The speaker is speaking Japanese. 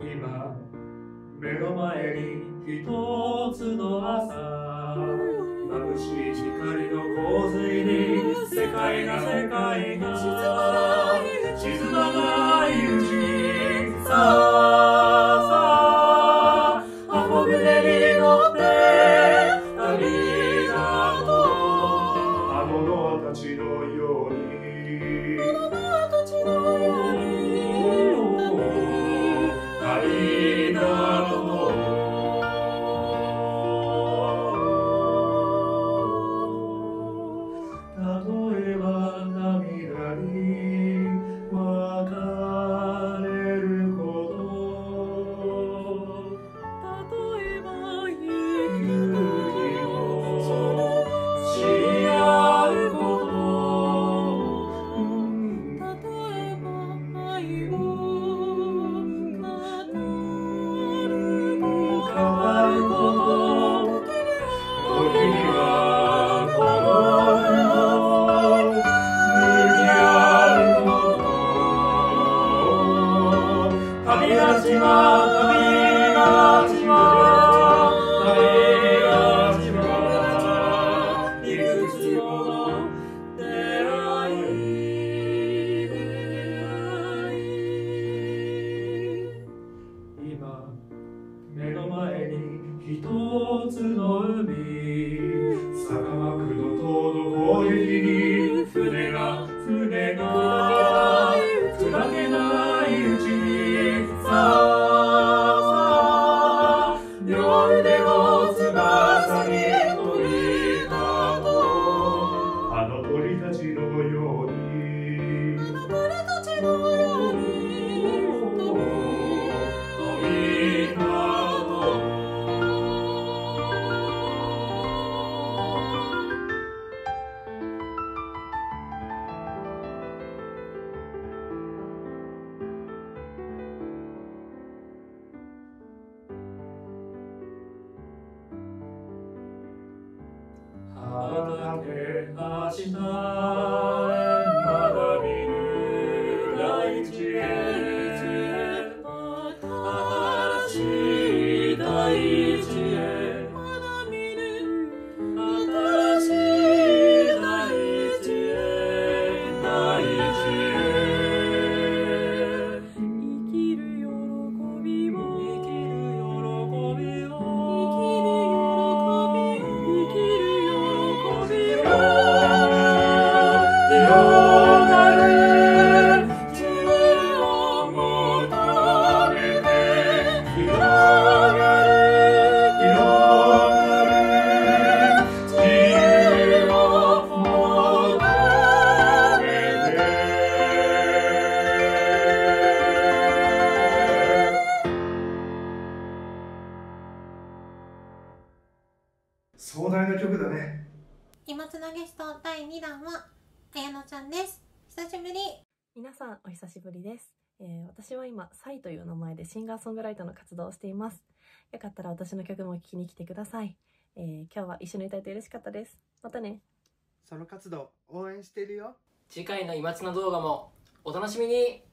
今目の前に一つの朝、眩しい光の洪水に世界が沈まないうちに、さあ箱舟に乗って旅立とう。あの者たちのように旅立とう。例えば涙に別れること、例えば雪をし合うこと、例えば愛を語ること、時にはこの世と向き合うこと。旅立ちはいくつもの出会い。今目の前に一つの海、坂幕の塔の攻撃に船が砕けないうちに、さあ両腕を翼に取り立とう。あの鳥たちのように飛び立とう。畑明日へまだ見ぬ大地へ、新しい大地へ、まだ見ぬ新しい大地へ、大地へ。生きる喜びを、生きる喜びを、生きる広がる自由を求めて、広がる自由を求めて。壮大な曲だね。 今つなゲスト第2弾は綾乃ちゃんです。久しぶり。 皆さんお久しぶりです。私は今サイという名前でシンガーソングライターの活動をしています。よかったら私の曲も聴きに来てください。今日は一緒に歌えて嬉しかったです。またね。 その活動応援してるよ。 次回の今津の動画もお楽しみに。